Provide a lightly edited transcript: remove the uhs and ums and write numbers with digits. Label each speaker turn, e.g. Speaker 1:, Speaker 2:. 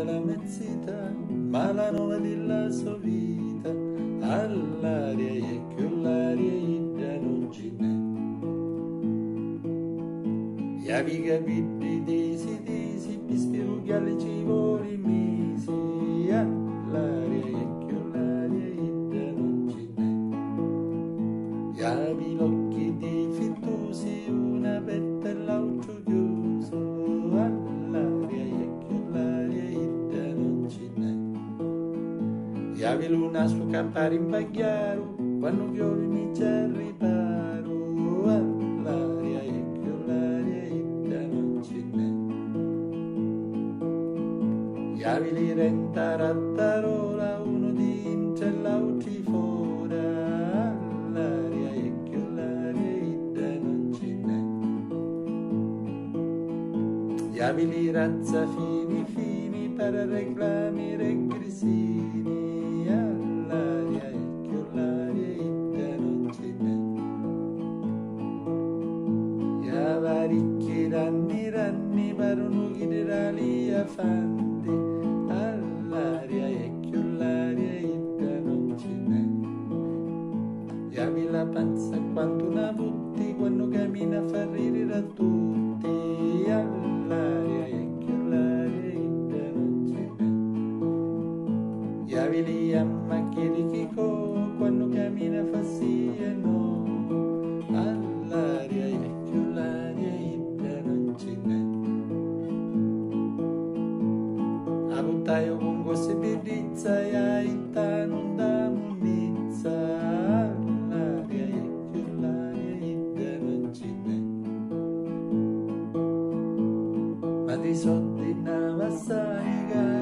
Speaker 1: la mezzita, ma la nuova della sua vita, all'aria e che l'aria ida non ce n'è. E avevi capito desi, pistivo che alle ci vuole mesi, all'aria e che l'aria ida non ce n'è. E avevi l'occhi di fittosi, una petta e l'altro chiuso, all'aria e che l'aria ida non ce n'è. E avevi luna su campare in bagliaro, quando piove mi c'è riparo, all'aria e che l'aria ida non ce n'è. E avevi renta rattarola, uno dentro e l'altro fuori, all'aria e che l'aria ida non ce n'è. E avevi razza fini per reclami regresini, all'aria e che l'aria ida non ce n'è. E avaricchi ranni per uno che dirà lì a fanti, all'aria e che l'aria ida non ce n'è. E avevi la panza quanto una putti, quando cammina fa ridere a tutti, all'aria e che l'aria ida non ce n'è. E avevi a macchie di chico, quando cammina fa sì e no, all'aria e che l'aria ida non ce n'è. A buttaio con queste piedizza e a itta non da munizza, all'aria e che l'aria ida non ce n'è. Ma di soldi in avassai